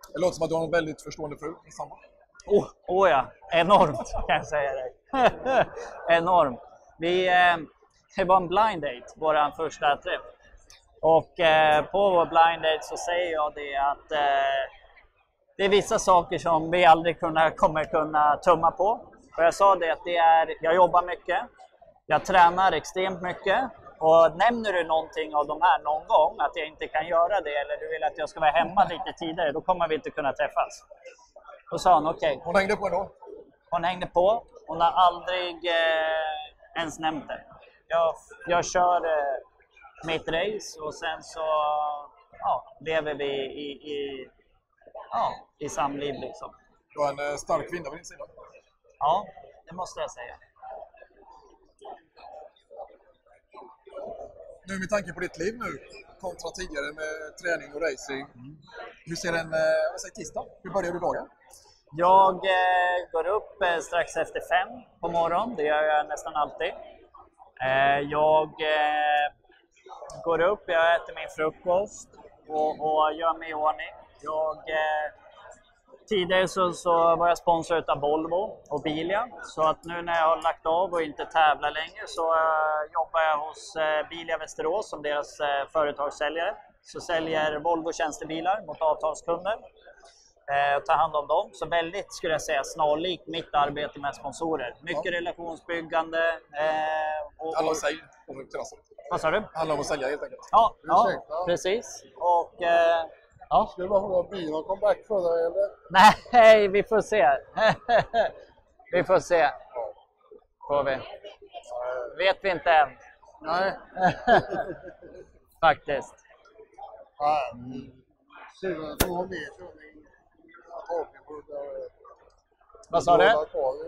Det låter som att du har en väldigt förstående fru i samband. Oh, oh ja, enormt kan jag säga dig. Enormt. Vi, eh, det var en blind date, vår första träff. Och eh, på vår blind date så säger jag det att eh, det är vissa saker som vi aldrig kunna, kommer kunna tumma på. Och jag sa det att det är, jag jobbar mycket, jag tränar extremt mycket. Och nämner du någonting av de här någon gång, att jag inte kan göra det, eller du vill att jag ska vara hemma lite tidigare, då kommer vi inte kunna träffas. Då sa hon okej. Okay. Hon hängde på ändå? Hon hängde på. Hon har aldrig eh, ens nämnt det. Jag, jag kör eh, mitt race och sen så ja, lever vi i, i, ja, i samliv liksom. Du har en eh, stark kvinna på din sida? Ja, det måste jag säga. Nu med tanke på ditt liv nu, kontra tidigare med träning och racing. Mm. Hur ser en eh, vad säger, tisdag? Hur börjar du dagen? Jag eh, går upp eh, strax efter fem på morgonen. Det gör jag nästan alltid. Eh, jag eh, går upp, jag äter min frukost och, och gör mig i ordning. Jag, eh, tidigare så, så var jag sponsor av Volvo och Bilia. Så att nu när jag har lagt av och inte tävlar längre så eh, jobbar jag hos eh, Bilia Västerås som deras eh, företagssäljare. Så säljer Volvo tjänstebilar mot avtalskunder. Eh, ta hand om dem. Så väldigt, skulle jag säga, snarlikt mitt arbete med sponsorer. Mycket ja. relationsbyggande. Eh, och, Alla sälj på terrassen. Vad sa du? Alla om att sälja helt enkelt. Ja, ja precis. Och, eh, ja. Ska du bara fråga om bilen kom back för dig eller? Nej, vi får se. Vi får se. Får vi. Vet vi inte än. Nej. Faktiskt. Nej. Syren får ha med körning. Vad sa du? Ja,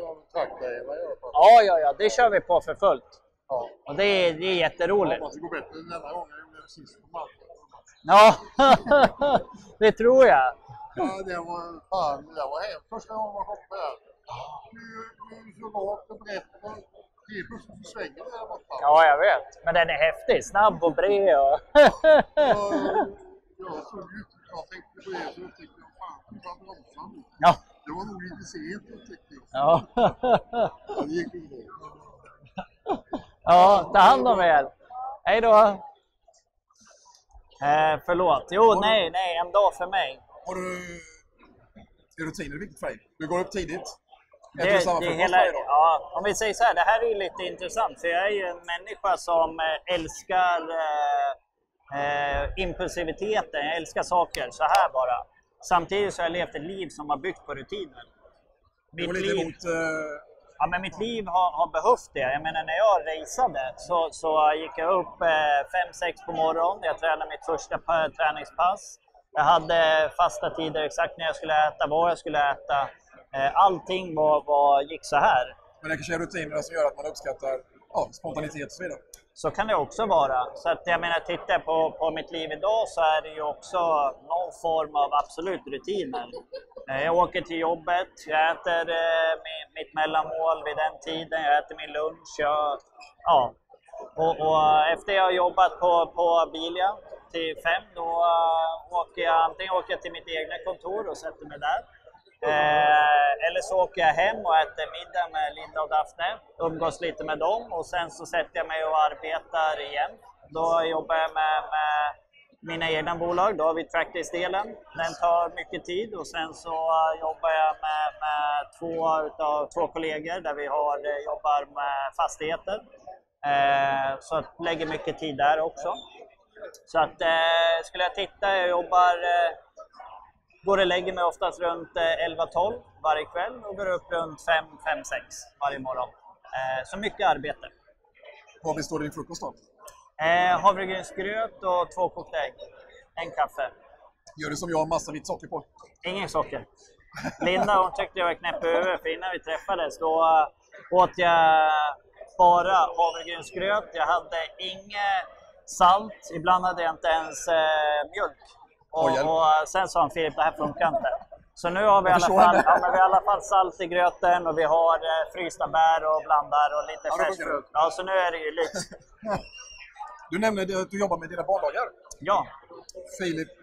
ja, ja, det kör vi på för fullt. Ja. Och det är, det är jätteroligt. Ja, det går bättre denna gången än det sist på marken. Ja, det tror jag. Ja, det var fan, det var hem första gången man hoppade här. Nu är det så rakt och brett och helt plötsligt så svänger det där borta. Ja, jag vet. Men den är häftig, snabb och bred och... Ja, jag såg ju inte, jag tänkte på det så jag tänkte jag fan, hur fan bromsar nu? Ja. Det var nog lite sent jag tyckte. Ja. Ja, det gick ju bra. Ja, ta hand om er. Hej då. Eh, förlåt. Jo, nej, nej, en dag för mig. Har du rutiner viktigt för dig? Du går upp tidigt. Det, det är hela, ja, om vi säger så här, det här är ju lite intressant. För jag är ju en människa som älskar eh, eh, impulsiviteten. Jag älskar saker så här bara. Samtidigt så har jag levt ett liv som har byggt på rutiner. Mitt liv, emot, uh... ja, men mitt liv har, har behövt det. Jag menar, när jag raceade så, så gick jag upp fem sex på morgonen. Jag tränade mitt första träningspass. Jag hade fasta tider exakt när jag skulle äta, vad jag skulle äta. Allting var, var, gick så här. Men det kanske är rutinerna som gör att man uppskattar ja, spontanitet och så vidare. Så kan det också vara. Så att jag menar, tittar jag på, på mitt liv idag så är det ju också någon form av absolut rutiner. Jag åker till jobbet, jag äter eh, mitt mellanmål vid den tiden, jag äter min lunch. Jag, ja. och, och efter jag har jobbat på, på Bilia till fem, då uh, åker jag antingen åker jag till mitt egna kontor och sätter mig där. Eh, eller så åker jag hem och äter middag med Linda och Daphne, umgås lite med dem och sen så sätter jag mig och arbetar igen. Då jobbar jag med, med mina egna bolag, då har vi Trackdays-delen. Den tar mycket tid och sen så uh, jobbar jag med, med två, utav, två kollegor där vi har, uh, jobbar med fastigheter. Eh, så jag lägger mycket tid där också. Så att eh, skulle jag titta, jag jobbar eh, går och lägger mig oftast runt elva tolv varje kväll och går upp runt fem fem sex varje morgon. Eh, så mycket arbete. Vad består din frukost av? Eh, havregrynsgröt och två kokta ägg. En kaffe. Gör du som jag, massa vitt socker på? Ingen socker. Linda hon tyckte jag var knäpp över, för innan vi träffades då uh, åt jag bara havregrynsgröt. Jag hade inget salt, ibland hade jag inte ens uh, mjölk. Och, och sen sa han, Filip, det här funkar inte. Så nu har vi i alla fall, ja, men vi har i alla fall salt i gröten och vi har eh, frysta bär och blandar och lite ja, färsk frukt. Ja, så nu är det ju lyx. Du nämnde att du jobbar med dina barndagar. Ja. Filip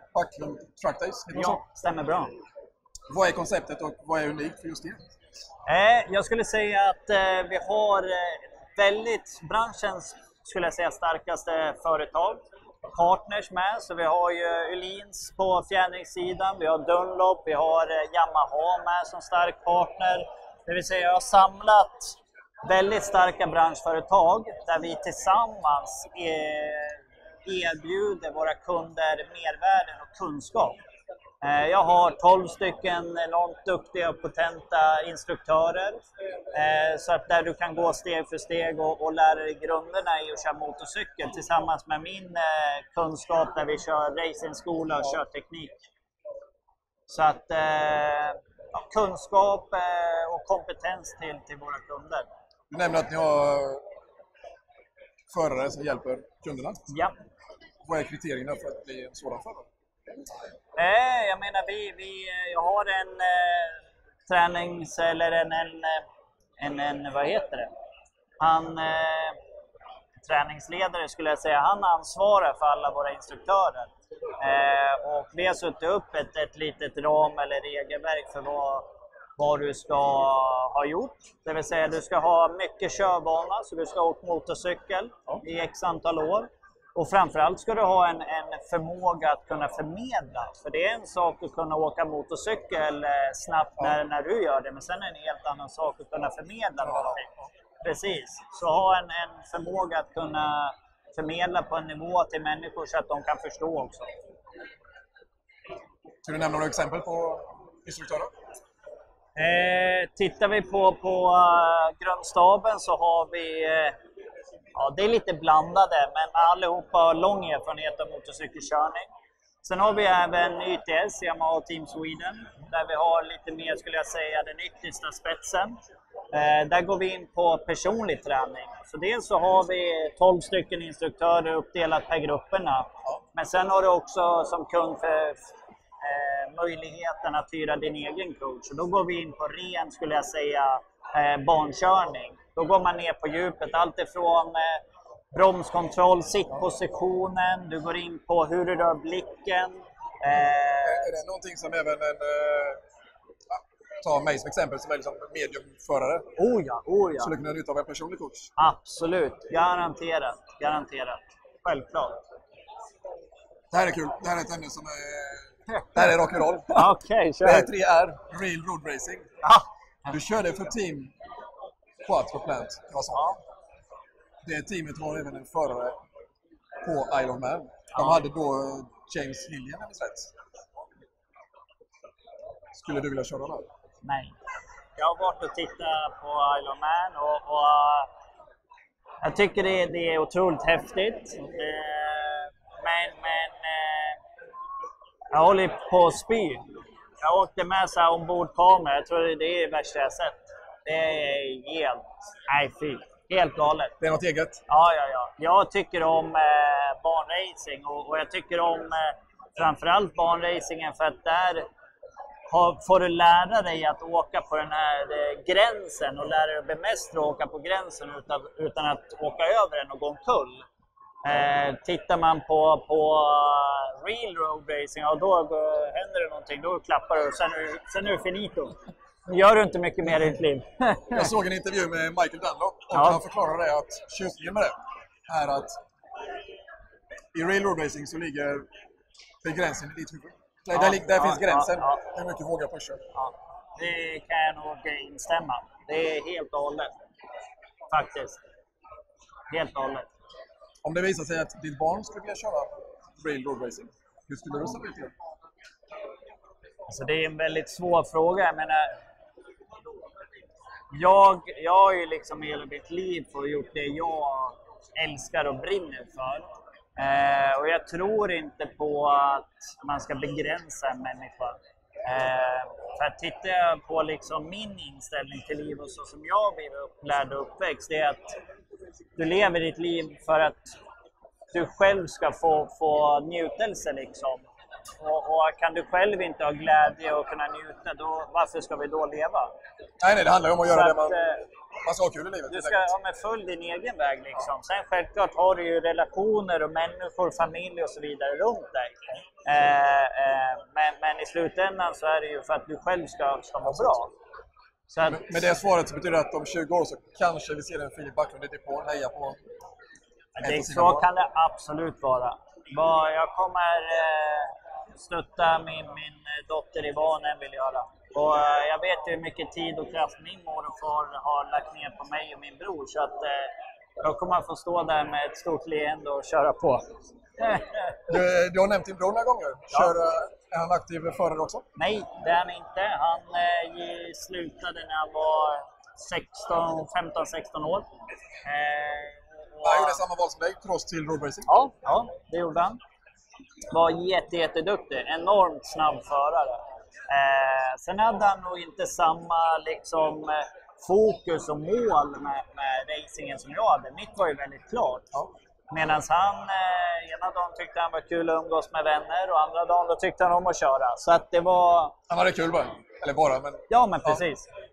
Backlund Truck Days. Ja, stämmer bra. Vad är konceptet och vad är unikt för just det? Eh, jag skulle säga att eh, vi har eh, väldigt branschens, skulle jag säga, starkaste företag. Partners med, så vi har ju Öhlins på fjädringssidan, vi har Dunlop, vi har eh, Yamaha med som stark partner. Det vill säga jag har samlat väldigt starka branschföretag där vi tillsammans eh, erbjuder våra kunder mervärden och kunskap. Jag har tolv stycken enormt duktiga och potenta instruktörer. Så att där du kan gå steg för steg och, och lära dig grunderna i att köra motorcykel tillsammans med min kunskap där vi kör racingskola och körteknik. Så att ja, kunskap och kompetens till, till våra kunder. Du nämnde att ni har förare som hjälper kunderna. Ja. Vad är kriterierna för att bli en sådan förare? Nej, jag menar vi, vi jag har en eh, tränings eller en, en, en, en vad heter det? Han eh, träningsledare skulle jag säga, han ansvarar för alla våra instruktörer. Eh, och vi har suttit upp ett, ett litet ram eller regelverk för vad, vad du ska ha gjort. Det vill säga du ska ha mycket körbana, så du ska åka motorcykel i x antal år. Och framförallt ska du ha en, en förmåga att kunna förmedla. För det är en sak att kunna åka motorcykel eh, snabbt när, när du gör det. Men sen är det en helt annan sak att kunna förmedla någonting. Precis. Så ha en, en förmåga att kunna förmedla på en nivå till människor så att de kan förstå också. Ska du nämna några exempel på instruktörer? Eh, tittar vi på, på uh, grundstaben så har vi... Eh, Ja, det är lite blandade, men allihopa har lång erfarenhet av motorcykelkörning. Sen har vi även Y T S, Yamaha Team Sweden, där vi har lite mer, skulle jag säga, den yttersta spetsen. Eh, där går vi in på personlig träning. Så dels så har vi tolv stycken instruktörer uppdelat per grupperna. Men sen har du också som kund för eh, möjligheten att hyra din egen coach. Så då går vi in på ren, skulle jag säga, eh, barnkörning. Då går man ner på djupet, allt ifrån eh, bromskontroll, sittpositionen, du går in på hur du rör blicken. Eh... Är det någonting som även en, eh, ta mig som exempel, som är liksom mediumförare, oh ja, oh ja. skulle kunna nytta av en personlig coach? Absolut, garanterat, garanterat, självklart. Det här är kul, det här är ett ämne som är, det här är rock'n'roll. Okej, kör. Det här tre är Real Road Racing. Ah. Du körde för team Quattro Plant, ja. Det teamet har även en förare på Isle of Man. De ja. hade då James Hillian, eller rätt. Skulle du vilja köra där? Nej. Jag har varit och tittat på Isle of Man och, och jag tycker det, det är otroligt häftigt. Men, men jag håller på att spy. Jag åkte med så här ombordkamera. Jag tror det är det värsta jag sett. Det är helt, nej fy, helt galet. Det är något eget? Ja, ja, ja. Jag tycker om eh, banracing och, och jag tycker om eh, framförallt banracingen för att där har, får du lära dig att åka på den här eh, gränsen och lära dig att bemästra och åka på gränsen utan, utan att åka över den och gå omkull. Eh, tittar man på, på uh, real road racing, ja, då uh, händer det någonting, då klappar du och sen är, sen är det finito. Gör du inte mycket mer i ditt liv. Jag såg en intervju med Michael Dunlop och ja. han förklarade att tjusningen med det är att i real road racing så ligger gränsen i ditt huvud. Där, ja, där, där ja, finns gränsen. Ja, ja. Hur mycket vågar pusha. Ja. Det kan jag nog instämma. Det är helt och hållet. Faktiskt. Helt och hållet. Om det visar sig att ditt barn skulle vilja köra real road racing, hur skulle du ställa ut det? Alltså det är en väldigt svår fråga. Jag menar, jag, jag har ju liksom hela mitt liv för gjort det jag älskar och brinner för. Eh, och jag tror inte på att man ska begränsa en människa. Eh, för att tittar jag på liksom min inställning till liv och så som jag blev upplärd och uppväxt, det är att du lever ditt liv för att du själv ska få, få njutelse liksom. Och, och kan du själv inte ha glädje och kunna njuta, då, varför ska vi då leva? Nej, nej, det handlar om att göra så det man, att, Man ska ha kul i livet. Du ska ha med full din egen väg liksom. Sen självklart har du ju relationer och människor, familj och så vidare runt dig. Eh, eh, men, men i slutändan så är det ju för att du själv ska, ska vara bra. Så att, med det svaret så betyder det att om tjugo år så kanske vi ser en Filip Backlund lite på och heja på. Det, så kan det absolut vara. Jag kommer eh, stötta min, min dotter i vad hon vill göra. Och eh, jag vet hur mycket tid och kraft min mor och far har lagt ner på mig och min bror. Så att eh, jag kommer att få stå där med ett stort leende och köra på. du, du har nämnt din bror några gånger. Kör, ja. Är han aktiv förare också? Nej, det är han inte. Han eh, slutade när han var femton sexton år. Eh, Han gjorde samma val som dig, cross till road racing. Ja, ja, det gjorde han. Var jätte, jätteduktig. Enormt snabb förare. Eh, sen hade han nog inte samma liksom, fokus och mål med, med racingen som jag hade. Mitt var ju väldigt klart. Ja. Medan han, eh, ena dagen tyckte han var kul att umgås med vänner och andra dagen då tyckte han om att köra. Så att det var... Han hade kul bara. Eller bara, men... Ja, men precis. Ja.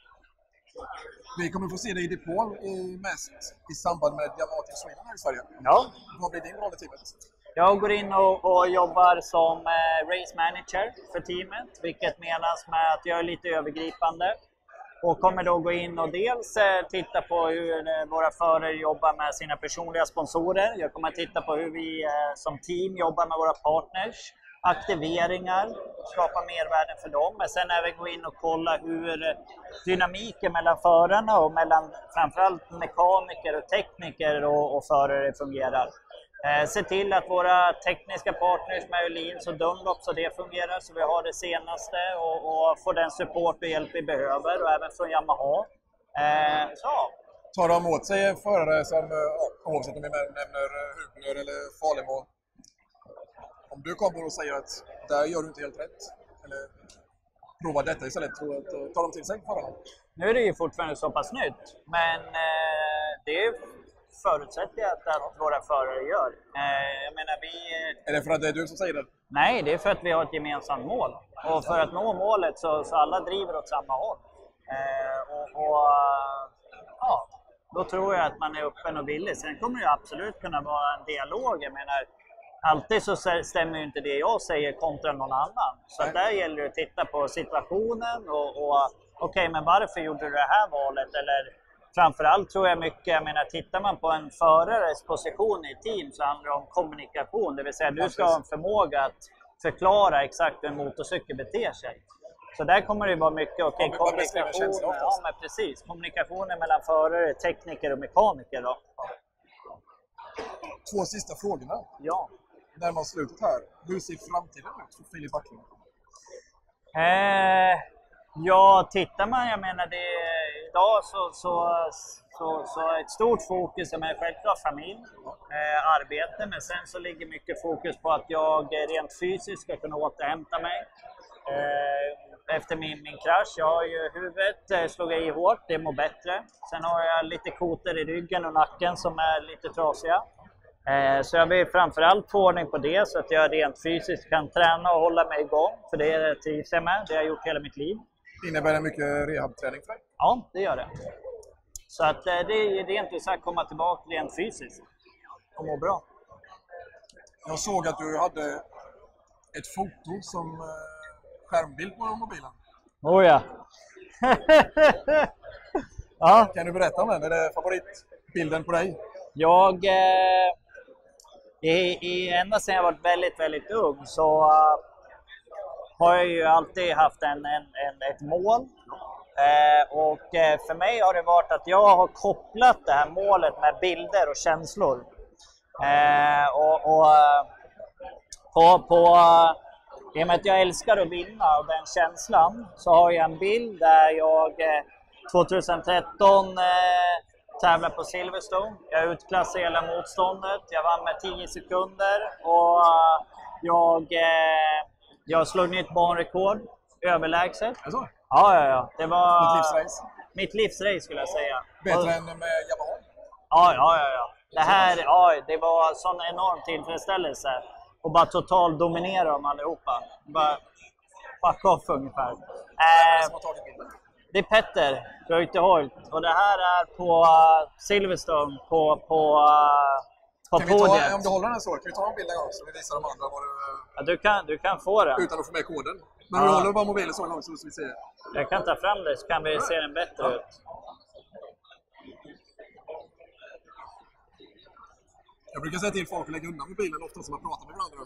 Vi kommer få se dig i depån mest i samband med Yamaha Team Sweden här i Sverige. Ja. Vad blir din roll i teamet? Jag går in och, och jobbar som eh, race manager för teamet, vilket menas med att jag är lite övergripande. Och kommer då gå in och dels eh, titta på hur eh, våra förare jobbar med sina personliga sponsorer. Jag kommer att titta på hur vi eh, som team jobbar med våra partners. Aktiveringar, skapa mervärden för dem. Men sen även gå in och kolla hur dynamiken mellan förarna och mellan framförallt mekaniker och tekniker och, och förare fungerar. Eh, se till att våra tekniska partners med Öhlins och Dunlop så det fungerar så vi har det senaste och, och får den support och hjälp vi behöver och även från Yamaha. Eh, så. Tar de åt sig en förare som, oavsett om vi nämner Hubner eller Falemo? Om du kommer och säger att där gör du inte helt rätt, eller prova detta istället, tror att tar de till sig förarna? Nu är det ju fortfarande så pass nytt, men eh, det förutsätter jag att, att våra förare gör. Eh, jag menar, vi... Är det för att det är du som säger det? Nej, det är för att vi har ett gemensamt mål. Och för att nå målet så, så alla driver åt samma håll. Eh, och, och ja, då tror jag att man är öppen och villig. Sen kommer det absolut kunna vara en dialog. Jag menar, alltid så stämmer ju inte det jag säger kontra någon annan. Så där gäller det att titta på situationen och, och okej, okay, men varför gjorde du det här valet? Eller framförallt tror jag mycket, jag menar, tittar man på en förares position i team så handlar det om kommunikation. Det vill säga du ska ha en förmåga att förklara exakt hur en motorcykel beter sig. Så där kommer det vara mycket, okej, okay, kommunikation, ja, men precis. Kommunikationen mellan förare, tekniker och mekaniker då. Två sista frågorna. Ja. Närmast slutet här. Hur ser framtiden ut för Filip Backlund? Eh, ja, tittar man, jag menar det idag så, så, så, så ett stort fokus är med självklart familj, eh, arbete, men sen så ligger mycket fokus på att jag rent fysiskt ska kunna återhämta mig. Eh, efter min, min krasch, jag har ju huvudet eh, slog i hårt, det mår bättre. Sen har jag lite koter i ryggen och nacken som är lite trasiga. Eh, så jag vill framförallt få ordning på det så att jag rent fysiskt kan träna och hålla mig igång. För det trivs jag med, det har jag gjort hela mitt liv. Innebär det mycket rehabträning för dig? Ja, det gör det. Så att eh, det är rent ut sagt komma tillbaka rent fysiskt och må bra. Jag såg att du hade ett foto som eh, skärmbild på mobilen. Oh ja. Ja. Kan du berätta om den? Är det favoritbilden på dig? Jag, eh, i, i, ända sedan jag var väldigt, väldigt ung så uh, har jag ju alltid haft en, en, en, ett mål. Eh, och eh, för mig har det varit att jag har kopplat det här målet med bilder och känslor. Eh, och och på, på, i och med att jag älskar att vinna och den känslan så har jag en bild där jag eh, tjugohundratretton eh, tävlar på Silverstone. Jag utklassade hela motståndet. Jag vann med tio sekunder och uh, jag, uh, jag slog nytt banrekord överlägset. Alltså? Ja, ja, ja. Det var mitt livsrace. Mitt livsrace skulle jag säga. Bättre och, än med Yamaha? Ja, ja, ja, ja. Det här, ja, det var sån enorm tillfredsställelse. Och bara totalt dominera dem allihopa. Bara fuck off ungefär. Vem är det som har tagit bilden? Det är Petter Reuterholt och det här är på uh, Silverstone på, på, uh, på kan vi podiet. ta, om du håller den så, kan vi ta en bild en gång så vi visar de andra vad du... Ja, du, kan, du kan få den. Utan att få med koden. Men om ja. du håller bara mobilen så en gång så vi ser. Jag kan ta fram det så kan vi se den bättre ja. ut. Jag brukar säga till folk att lägga undan mobilen ofta som man pratar med varandra.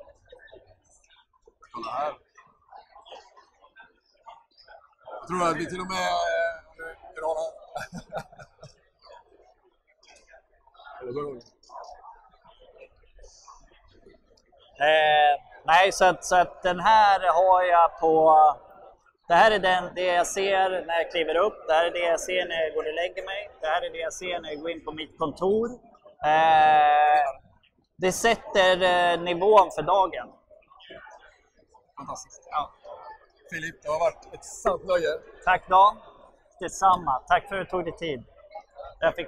Kolla här. Jag tror att vi till och med... eh, nej, så att, så att den här har jag på... Det här är den, det jag ser när jag kliver upp. Det här är det jag ser när jag går och lägger mig. Det här är det jag ser när jag går in på mitt kontor. Eh, det sätter eh, nivån för dagen. Fantastiskt. Ja. Filip, det har varit ett sant nöje. Tack Dan. Detsamma. Tack för att du tog dig tid. Jag fick